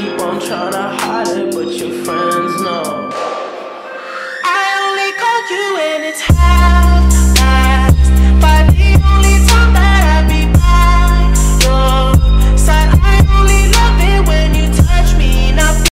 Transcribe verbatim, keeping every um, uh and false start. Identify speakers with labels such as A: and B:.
A: keep on trying to hide it, but your friends know.